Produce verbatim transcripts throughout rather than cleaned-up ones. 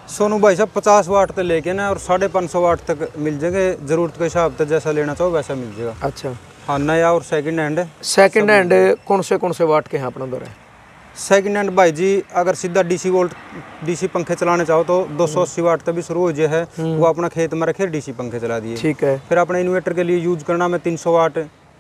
सोनू भाई साहब पचास वाट तक लेके ना और साढ़े पाँच सौ वाट तक मिल जाएंगे, जरूरत के हिसाब से जैसा लेना चाहो वैसा मिल जाएगा। अच्छा हाँ, नया और सेकंड हैंड है। सेकंड हैंड कौन से कौन से वाट के हैं अपना दौर है? सेकंड हैंड भाई जी अगर सीधा डीसी वोल्ट डीसी पंखे चलाने चाहो तो दो सौ अस्सी वाट तक भी शुरू हो जाए है, वो अपना खेत में रखे डीसी पंखे चला दिए। ठीक है। फिर अपने इन्वर्टर के लिए यूज करना में तीन सौ वाट,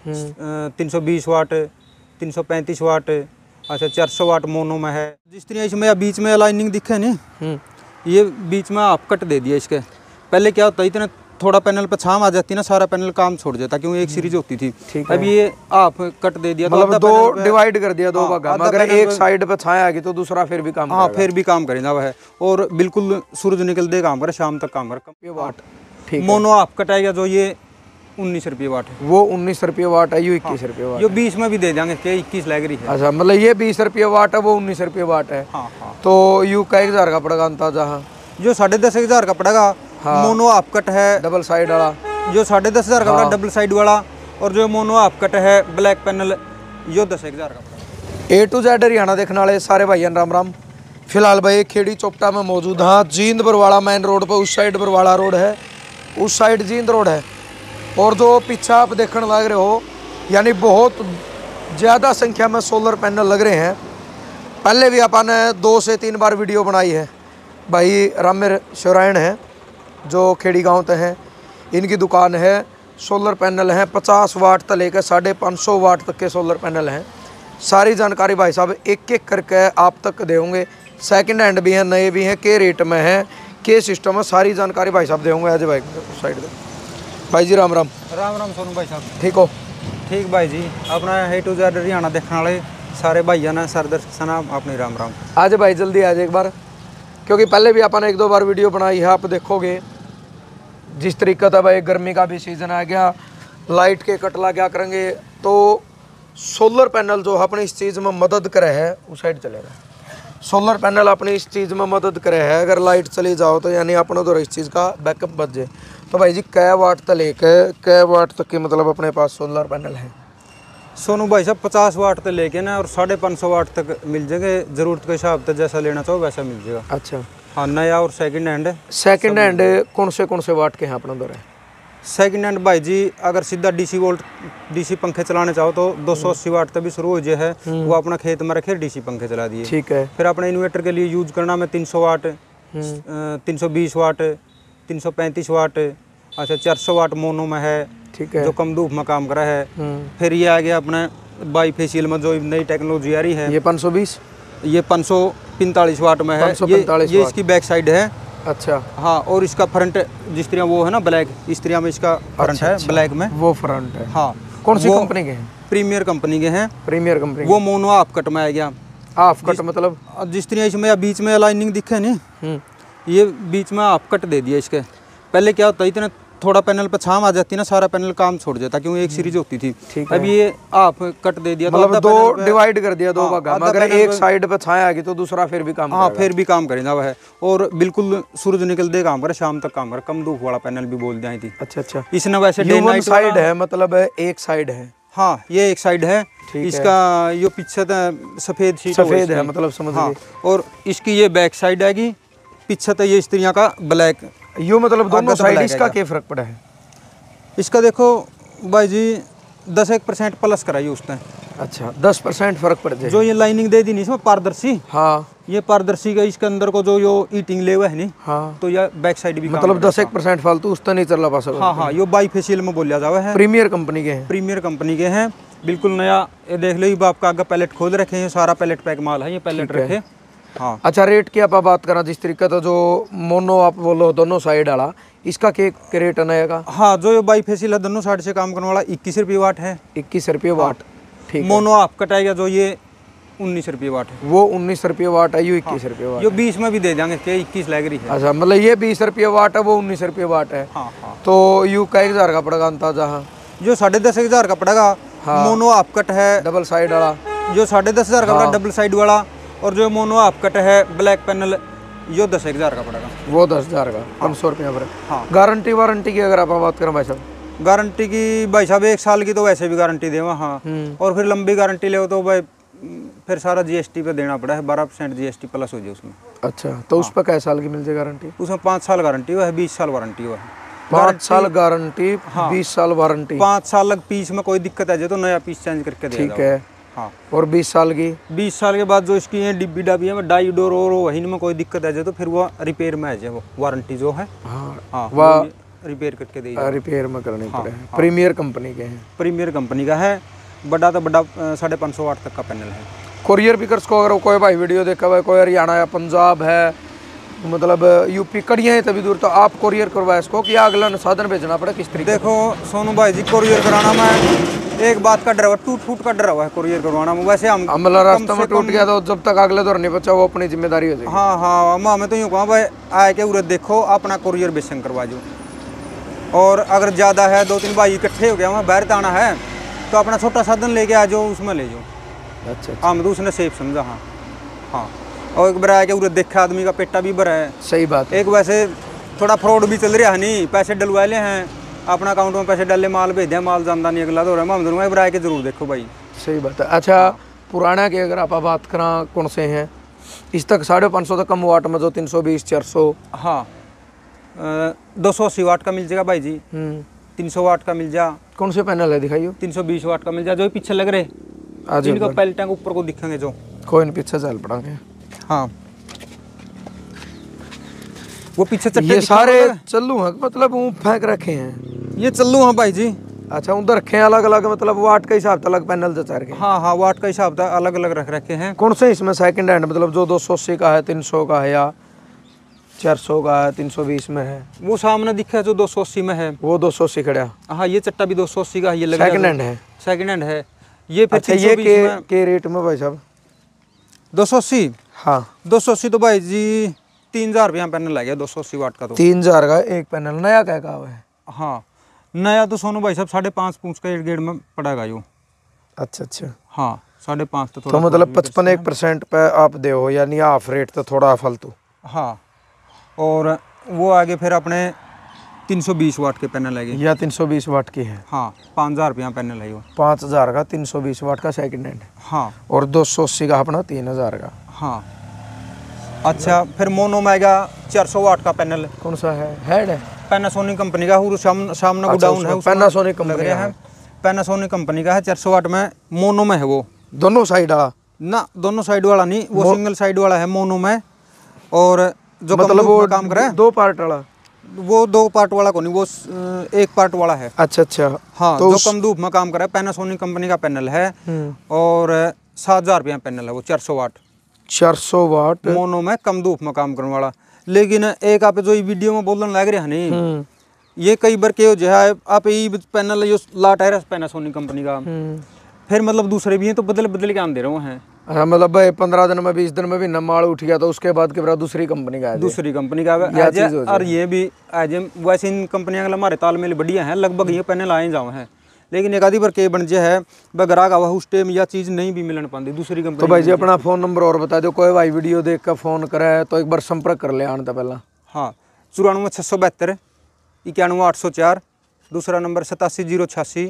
तीन सौ बीस वाट, तीन सौ पैंतीस वाट, अच्छा चार सौ वाट मोनो में है। जिस तरह इसमें बीच में अलाइनिंग दिखे नहीं, ये बीच में आप कट दे दिया इसके। पहले क्या होता है, इतना थोड़ा पैनल पे छाम आ जाती ना, सारा पैनल काम छोड़ जाता क्योंकि एक सीरीज होती थी। अब ये आप कट दे दिया, मतलब दो डिवाइड कर दिया, दो भाग में। अगर एक साइड पे छाया आ गई तो दूसरा फिर भी काम हाँ फिर भी काम करेगा वह, और बिल्कुल सूरज निकलते काम करे, शाम तक काम करे। वाट ठीक है। मोनो आप कटाएगा जो ये उन्नीस रुपये वाट है, वो उन्नीस रुपये वाट है, ये इक्कीस रुपये वाट। जो बीस में भी दे देंगे कि इक्कीस लग रही है। अच्छा, मतलब ये बीस रुपये वाट है, वो उन्नीस रुपये वाट है। हाँ हाँ। तो यू कई हजार का पड़ेगा अंदाजा? हाँ, जो साढ़े दस हजार का पड़ेगा। हाँ। मोनो आप कट है डबल साइड वाला, जो साढ़े दस हजार का पड़ा डबल साइड वाला, और जो मोनो आप कट है ब्लैक पैनल यो दस हजार का पड़ा। ए टू जेड हरियाणा देखने वाले सारे भाइयों राम राम। फिलहाल भाई खेड़ी चौपटा में मौजूद। हाँ, जींद बरवाड़ा मेन रोड पर, उस साइड बरवाड़ा रोड है, उस साइड जींद रोड है। और जो पीछे आप देखने लग रहे हो, यानी बहुत ज़्यादा संख्या में सोलर पैनल लग रहे हैं। पहले भी अपन ने दो से तीन बार वीडियो बनाई है। भाई रामेर शिवरायण है जो खेड़ी गांव तक हैं, इनकी दुकान है। सोलर पैनल हैं पचास वाट तक लेकर साढ़े पाँच सौ वाट तक के सोलर पैनल हैं। सारी जानकारी भाई साहब एक एक करके आप तक देंगे। सेकंड हैंड भी हैं, नए भी हैं, के रेट में हैं, के सिस्टम है, सारी जानकारी भाई साहब देंगे। आज भाई उस साइड से भाई जी राम राम। राम राम सोनू भाई साहब, ठीक हो? ठीक भाई जी। अपना ए टू जेड हरियाणा देखने वाले सारे भाइयों ने सर दर्शन अपने राम राम। आज भाई जल्दी आज एक बार, क्योंकि पहले भी अपन एक दो बार वीडियो बनाई है, आप देखोगे जिस तरीका था। भाई गर्मी का भी सीज़न आ गया, लाइट के कटला क्या करेंगे, तो सोलर पैनल जो अपनी इस चीज़ में मदद करे है, उस साइड चलेगा। सोलर पैनल अपनी इस चीज़ में मदद करे है, अगर लाइट चली जाओ तो यानी अपना तो इस चीज़ का बैकअप बच जाए। तो भाई जी कै वाट तक लेके कै वाट तक के मतलब अपने पास सोलर पैनल है? सोनू भाई साहब पचास वाट तक लेके ना और साढ़े पाँच सौ वाट तक मिल जाएंगे, जरूरत के हिसाब से जैसा लेना चाहो वैसा मिल जाएगा। अच्छा हाँ, नया और सेकंड हैंड है। सेकंड हैंड कौन से कौन से वाट के हैं अपना दौर है? सेकंड हैंड भाई जी अगर सीधा डीसी वोल्ट डीसी पंखे चलाने चाहो तो दो सौ अस्सी वाट तक भी शुरू हो जाए है, वो अपना खेत में रखे डीसी पंखे चला दिए। ठीक है। फिर अपने इन्वर्टर के लिए यूज करना में तीन सौ वाट, तीन सौ बीस वाट, तीन सौ पैंतीस वाट, अच्छा चार सौ वाट मोनो में है। ठीक है। जो कम धूप में काम करा है। फिर ये आ गया अपना बाई फेशियल में जो नई टेक्नोलॉजी आ रही है, ये पाँच सौ बीस, ये पाँच सौ पैंतालीस वाट में है। ये, ये इसकी बैक साइड है। अच्छा हाँ, और इसका फ्रंट जिस तरह वो है ना ब्लैक, इस तरह में इसका फ्रंट अच्छा, है। अच्छा, ब्लैक में वो फ्रंट है। हाँ। कौन सी कंपनी के हैं? प्रीमियर कंपनी के हैं। Premier company. वो मोनो आप कट में आ गया। हाफ कट मतलब जिस तरह इसमें बीच में अलाइनिंग दिखे नहीं, ये बीच में आप कट दे दिया इसके। पहले क्या होता है, इतना थोड़ा पैनल पे छाम आ जाती ना, सारा पैनल काम छोड़ जाता क्योंकि एक सीरीज होती थी। अब ये आप कट दे दिया, मतलब दो डिवाइड कर दिया, दो भाग में। अगर एक साइड पे छाया आ गई तो दूसरा फिर भी काम हाँ फिर भी काम करेगा वह, और बिल्कुल सूरज निकलते काम करे, शाम तक काम करे। कम धूप वाला पैनल भी बोल दी थी। अच्छा अच्छा। इसने वैसे डे नाइट साइड है, मतलब एक साइड है। हाँ, ये एक साइड है इसका। ये पीछे सफेद शीट सफेद है, मतलब समझ गए। और इसकी ये बैक साइड आएगी, पीछे तो ये इस तरह का ब्लैक। यो मतलब दोनों साइड इसका क्या फर्क पड़ा है? इसका देखो भाई जी दस एक परसेंट प्लस कराई उसने। अच्छा, दस परसेंट फर्क पड़ जाए। जो ये लाइनिंग दे दी नहीं इसमें पारदर्शी, हाँ, ये पारदर्शी का इसके अंदर को जो यो ईटिंग ले हुआ है नहीं, हाँ, तो ये बैक साइड भी मतलब दस एक परसेंट फालतू उस नहीं चल रहा। हाँ हाँ, यो बाई फेशियल में बोलिया जावा है। प्रीमियर कंपनी के हैं। प्रीमियर कंपनी के हैं, बिल्कुल नया। ये देख लो, ये आपका आगे पैलेट खोल रखे हैं, सारा पैलेट पैक माल है, ये पैलेट रखे। हाँ। अच्छा, रेट की आप बात करा जिस तरीके तो जो मोनो आप बोलो दोनों साइड वाला, इसका क्या रेट आएगा? हाँ, जो ये बाई फेशियल है दोनों साइड से काम करने वाला इक्कीस रुपये वाट है। इक्कीस रुपये वाट। ठीक। मोनो आप कटाएगा जो ये उन्नीस रुपये वाट है। वो उन्नीस रुपये वाट है, ये इक्कीस रुपये वाट। ये बीस में भी दे देंगे कि इक्कीस लग रही है। अच्छा, मतलब ये बीस रुपये वाट है, वो उन्नीस रुपये वाट है। हाँ हाँ। तो यू कई हजार का पड़ेगा अंदाजा? हाँ, जो साढ़े दस हजार का पड़ेगा। हाँ। मोनो आप कट है डबल साइड वाला, जो साढ़े दस हजार का पड़ेगा डबल साइड वाला। और जो मोनो आप कट है ब्लैक पैनल, यो दस हजार का पड़ेगा। वो दस हजार का, पाँच सौ रुपये पर। हाँ। गारंटी वारंटी की अगर आप बात करें भाई साहब? गारंटी की भाई साहब एक साल की तो वैसे भी गारंटी देवा। हाँ, और फिर लंबी गारंटी ले तो भाई फिर सारा जीएसटी पे देना पड़ा है, बारह परसेंट जीएसटी प्लस हो जाए उसमें। अच्छा, तो उस पर कै साल की मिल जाए गारंटी? उसमें पाँच साल गारंटी हुआ है, बीस साल वारंटी हुआ है। पाँच साल गारंटी, बीस साल वारंटी। पाँच साल लग पीस में कोई दिक्कत है तो नया पीस चेंज करके देगा। ठीक है। हाँ। और बीस साल की? बीस साल के बाद जो इसकी है डिब्बी डाबी है डाई डोर और वही में कोई दिक्कत है तो फिर वो रिपेयर में है वो वारंटी जो है। हाँ, हाँ, वह रिपेयर करके देगा। रिपेयर में करनी पड़ेगी। प्रीमियर कंपनी के हैं? प्रीमियर कंपनी का है, बड़ा तो बड़ा साढ़े पाँच सौ वाट तक का पैनल है। कोरियर पिकर्स को अगर कोई भाई वीडियो देखा हुआ है, कोई हरियाणा या पंजाब है, मतलब यूपी कड़ियाँ है तभी दूर, तो आप कोरियर करवाए इसको कि अगला साधन भेजना पड़े किस तरीके? देखो सोनू भाई जी, कोरियर कराना में एक बात का डर हुआ, टूट फूट का डर हुआ है कोरियर करवाना में। वैसे हम मतलब रास्ते में टूट गया तो जब तक अगले दौर नहीं बचा वो अपनी जिम्मेदारी हो जाएगी। हाँ हाँ, मैं मैं तो यूँ कहूँ भाई आए के उरे देखो अपना कोरियर बेचन करवा जो, और अगर ज़्यादा है दो तीन भाई इकट्ठे हो गया वहाँ बाहर ताना है तो अपना छोटा साधन लेके आ जाओ, उसमें ले जाओ। अच्छा, हाँ मैं तो उसने सेफ समझा। हाँ हाँ, और एक बार आके उरे देखा आदमी का पेटा भी भरा है। सही बात है। एक वैसे थोड़ा फ्रॉड भी चल रहा है, नहीं पैसे डलवा ले हैं अपना अकाउंट में पैसे डाले, माल भेज दिया, माल जानता नहीं अगला तो मैं दूंगा। एक बार आके जरूर देखो भाई। सही बात है। अच्छा, पुराना की अगर आप बात करा कौन से हैं इस तक साढ़े पाँच सौ तक कम वाट में जो तीन सौ बीस चार सौ? हाँ, दो सौ अस्सी वाट का मिल जाएगा भाई जी, तीन सौ वाट का मिल जा। कौन से पैनल है दिखाइए? तीन सौ बीस वाट का मिल जा, जो पीछे लग रहे आज इनको पहले टैंक ऊपर को दिखेंगे जो। कोई नहीं, पीछे चल पड़ेंगे। हाँ, वो पीछे चट्टे ये सारे चल्लू हैं, मतलब वो फेंक रखे हैं? ये चल्लू हैं भाई जी। अच्छा, उधर रखे हैं अलग अलग, मतलब वाट का हिसाब से अलग पैनल जचा के? हाँ हाँ, वाट का हिसाब से अलग अलग रख रखे हैं। कौन से इसमें सेकंड हैंड, मतलब जो दो सौ अस्सी का है, तीन सौ का है, या चार सौ का है, तीन सौ बीस में है? वो सामने दिखा है जो दो सौ अस्सी में है, वो दो सौ अस्सी खड़ा। हाँ, ये चट्टा भी दो सौ अस्सी का है, ये लग सेकंड हैंड है। सेकंड हैंड है ये। फिर अच्छा, ये के, के रेट में भाई साहब? दो सौ अस्सी? हाँ, दो सौ अस्सी तो भाई जी तीन हजार रुपया पैनल लग गया, दो सौ अस्सी वाट का। तो तीन हजार का एक पैनल नया क्या का है? हाँ, नया तो सोनू भाई साहब साढ़े पाँच पूछ का एक गेड़ में पड़ेगा यो। अच्छा अच्छा। हाँ, साढ़े पाँच तो थोड़ा, तो मतलब पचपन एक परसेंट पे आप दे हो, यानी हाफ रेट तो थोड़ा फालतू। हाँ, और वो आगे फिर अपने तीन सौ बीस वाट के पैनल लगे, या तीन सौ बीस वाट की है। हाँ, पाँच हजार रुपया पैनल है वो। पाँच हजार का तीन सौ बीस वाट का सेकंड हैंड। हाँ, और दो सौ अस्सी का अपना तीन हजार का। हाँ। अच्छा, फिर मोनो मेगा चार सौ वाट का पैनल। कौन सा है? हेड है पैनासोनिक कंपनी का, सामने गोडाउन है, पैनासोनिक कंपनी है। पैनासोनिक कंपनी का है, चार सौ वाट में मोनो में है वो। दोनों साइड वाला ना, दोनों साइड वाला नहीं, वो सिंगल साइड वाला है मोनो में। और जो मतलब वो काम करे दो पार्ट वाला, वो दो पार्ट वाला को नहीं, वो एक पार्ट वाला है। अच्छा अच्छा। हाँ, तो जो कम धूप में काम करे, पैनासोनिक कंपनी का पैनल है, और सात हजार रुपया पैनल है वो, चार सौ वाट। चार सौ वाट मोनो में कम धूप में काम करने वाला। लेकिन एक आप जो वीडियो में बोलने लग रहे हैं नहीं, ये कई बार के जो है आप ये पैनल जो लाट है पैनासोनिक कंपनी का, फिर मतलब दूसरे भी हैं तो बदल बदल के आन दे रहे हैं। हाँ, मतलब भाई पंद्रह दिन में बीस दिन में भी न माल उठ गया तो उसके बाद के बाद दूसरी कंपनी का है, दूसरी कंपनी का है। और ये भी आज वैसे इन कंपनियां का हमारे तालमेल बढ़िया है, लगभग ये पैनल आए जाओ हैं। लेकिन एक आधी बार के बन जे है ग्राहक आवा उस टाइम या चीज़ नहीं भी मिलने पाती दूसरी कंपनी। तो भाई जी अपना फ़ोन नंबर और बता दो, कोई भाई वीडियो देख कर फ़ोन करे तो एक बार संपर्क कर ले आने तो पहला। हाँ, चौरानवे छः सौ बहत्तर इक्यानवे आठ सौ चार, दूसरा नंबर सतासी जीरो छियासी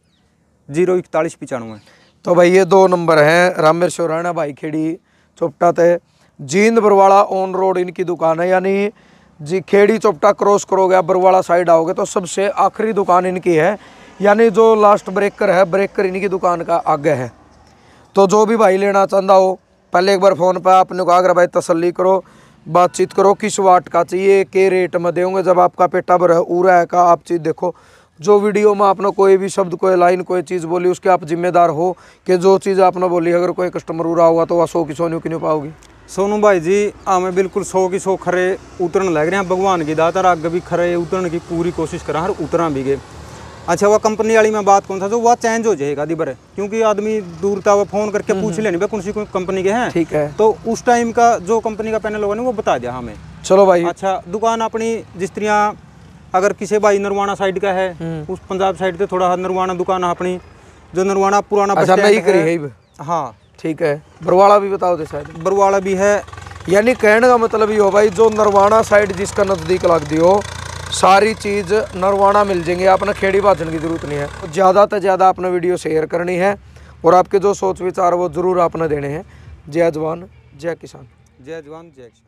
जीरो इकतालीस पचानवे। तो भाई ये दो नंबर हैं, रामेर शोराना भाई खेड़ी चोपटा थे, जींद बरवाड़ा ऑन रोड इनकी दुकान है। यानी जी खेड़ी चोपटा क्रॉस करोगे बरवाड़ा साइड आओगे तो सबसे आखिरी दुकान इनकी है, यानी जो लास्ट ब्रेकर है, ब्रेकर इनकी दुकान का आगे है। तो जो भी भाई लेना चाहता हो पहले एक बार फ़ोन पर आपने को अगर भाई तसल्ली करो, बातचीत करो किस वाट का चाहिए, के रेट में देंगे। जब आपका पेटा भर है उरा है का आप चीज़ देखो, जो वीडियो में आपने कोई भी शब्द, कोई लाइन, कोई चीज़ बोली उसके आप जिम्मेदार हो कि जो चीज़ आपने बोली अगर कोई कस्टमर उरा हुआ तो वह सौ की सौ नहीं पाओगी। सोनू भाई जी हमें बिल्कुल सौ की सौ खरे उतरन लग रहे हैं, भगवान की दाता आगे भी खरे उतरने की पूरी कोशिश करा और उतरा भी गए। अच्छा, वह कंपनी वाली में बात कौन था जो वह चेंज हो जाएगा दिबर, क्योंकि आदमी दूर था वो फ़ोन करके पूछ लेने भाई कौन सी कंपनी के हैं। ठीक है, तो उस टाइम का जो कंपनी का पैनल होगा ना वो बता दिया हमें। चलो भाई। अच्छा, दुकान अपनी जिस तरह अगर किसी भाई नरवाना साइड का है, उस पंजाब साइड से थोड़ा नरवाना दुकान है अपनी, जो नरवाना पुराना अच्छा नहीं करी है। हाँ ठीक है, बरवाड़ा भी बताओ दे शायद। बरवाड़ा भी है। यानी कहने का मतलब ये हो भाई जो नरवाना साइड जिसका नज़दीक लगती हो सारी चीज़ नरवाना मिल जाएंगे, आपने खेड़ी भाजन की जरूरत नहीं है। तो ज़्यादा से ज़्यादा आपने वीडियो शेयर करनी है और आपके जो सोच विचार वो ज़रूर आपने देने हैं। जय जवान जय किसान। जय जवान जय किसान।